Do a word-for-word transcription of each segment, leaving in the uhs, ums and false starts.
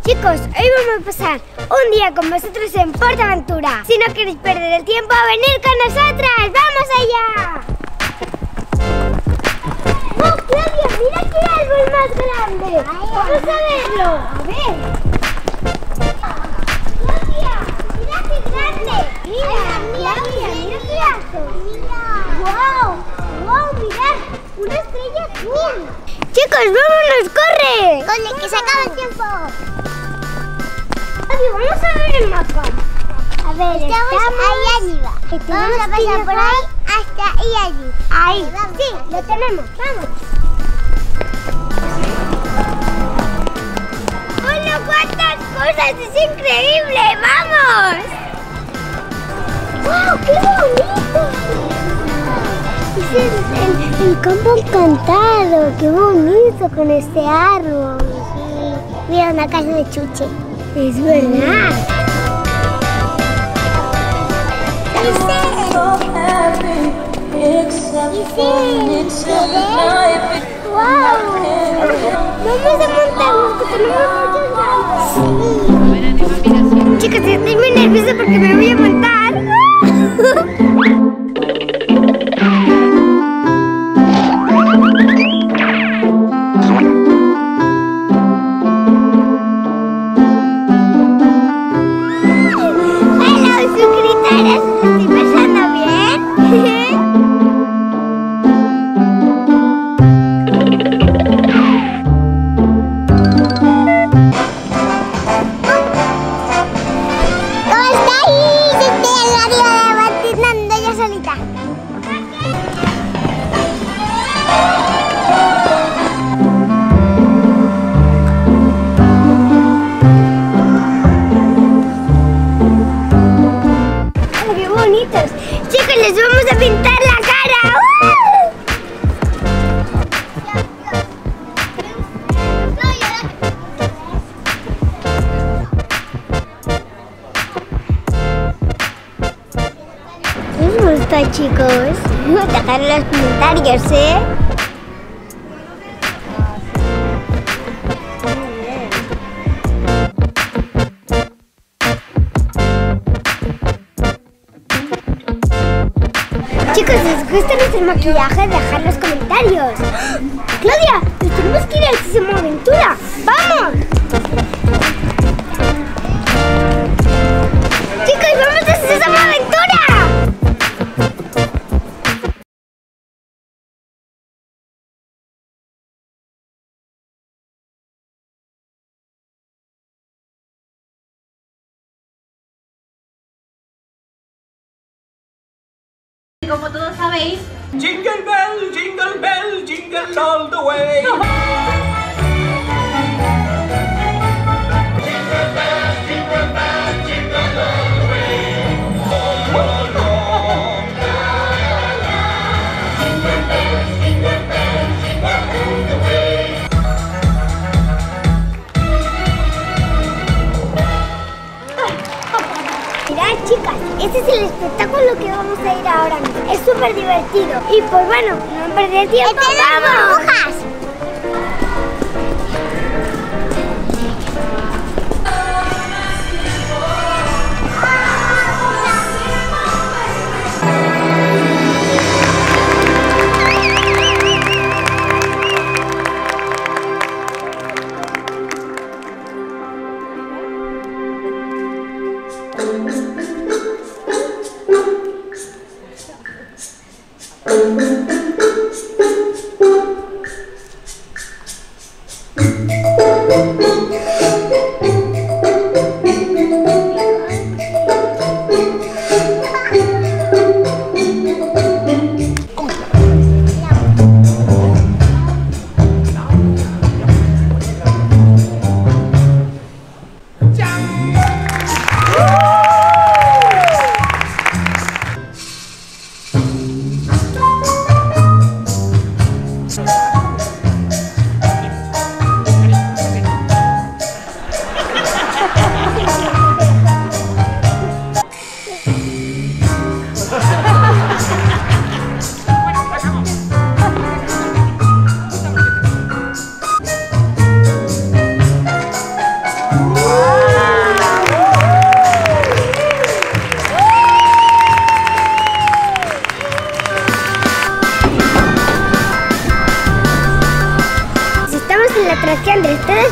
Chicos, hoy vamos a pasar un día con vosotros en PortAventura. Si no queréis perder el tiempo, venid con nosotras. ¡Vamos allá! ¡Oh, Claudia! ¡Mira qué árbol más grande! ¡Vamos a verlo! A ver. ¡Claudia! ¡Mira qué grande! ¡Mira, Claudia! ¡Mira qué alto! ¡Wow! ¡Wow! ¡Mirad! ¡Una estrella azul! ¡Chicos, vámonos! ¡Corre! ¡Corre, que se acaba el tiempo! Vamos a ver el mapa. A ver, estamos, estamos ahí arriba. Vamos a pasar por ahí hasta ahí allí. Ahí. Sí, lo tenemos. Vamos. ¡Hola, cuántas cosas! ¡Es increíble! ¡Vamos! ¡Wow, qué bonito! Es el, el, el campo encantado. ¡Qué bonito con este árbol! Sí. Mira, una casa de chuche. Es verdad. ¡Wow! Vamos a montarnos, que tenemos muchas ganas. Chicas, estoy muy nerviosa porque me voy a montar. Chicos, les vamos a pintar la cara. ¡Uh! ¿Os gusta, chicos? Dejad en los comentarios, ¿eh? Chicos, si os gusta nuestro maquillaje, dejad en los comentarios. Claudia, nos tenemos que ir al Sésamo Aventura. ¡Vamos! Chicos, vamos a Sésamo Aventura. Como todos sabéis, Jingle bell, jingle bell, jingle all the way. Jingle bells, jingle bells, jingle all the way. All, all, all. La, la, la. Jingle bells, jingle bells, jingle all the way. Mirad, chicas, este es el espectáculo que vamos a ir ahora mismo. Es súper divertido. Y pues bueno, no perder tiempo. ¡Vamos! ¡Burbujas!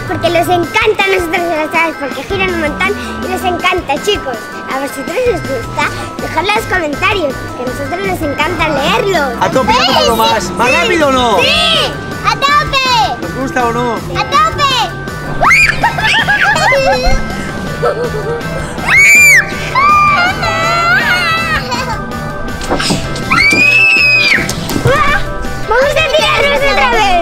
porque les encanta a nosotros las aves, porque giran un montón y les encanta, chicos. A vosotros os gusta, dejadlo en los comentarios, que a nosotros nos encanta leerlos. A tope, un poco más. ¿Más rápido o no? ¡Sí! ¡A tope! ¿Os gusta o no? ¡A tope! ¡Vamos a tirarnos otra vez!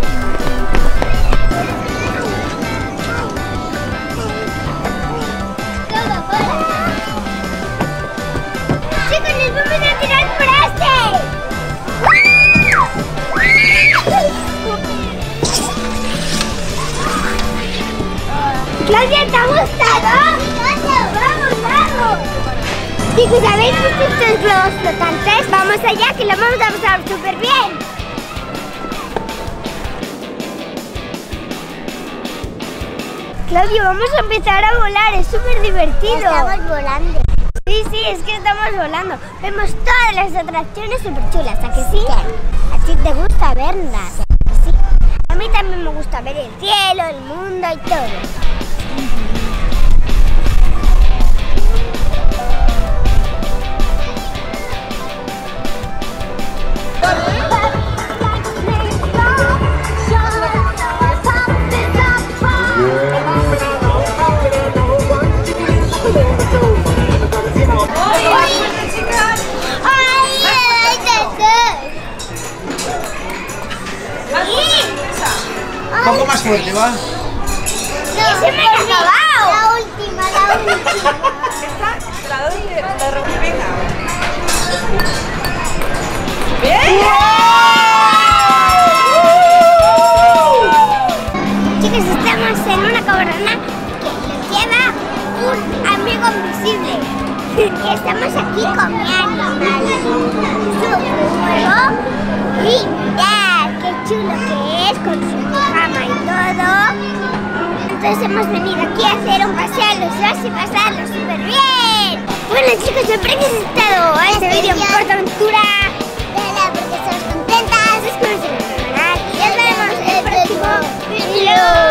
¡Chicos, nos vamos a tirar por este! ¡Claudia, te ha gustado! ¡Vamos, vamos! Chicos, ¿habéis visto estos globos flotantes? Vamos allá, que lo vamos a pasar súper bien. Claudio, vamos a empezar a volar, es súper divertido. Estamos volando. Sí, sí, es que estamos volando. Vemos todas las atracciones súper chulas, ¿a que sí? ¿A ti te gusta verlas? Sí. A mí también me gusta ver el cielo, el mundo y todo. Un poco más fuerte, ¿va? No, se me ha acabado. La última, la última. La doy de la rompina. Chicos, estamos en una caverna que nos lleva un amigo invisible. Y estamos aquí comiendo, ¿vale? Su juego. Y mirad qué chulo que es con su pijama y todo. Entonces hemos venido aquí a hacer un paseo a los dos y pasarlo súper bien. Bueno chicos, espero que os haya gustado este vídeo en PortAventura. Dale porque estamos contentas. Suscríbete al canal y nos vemos en el próximo vídeo.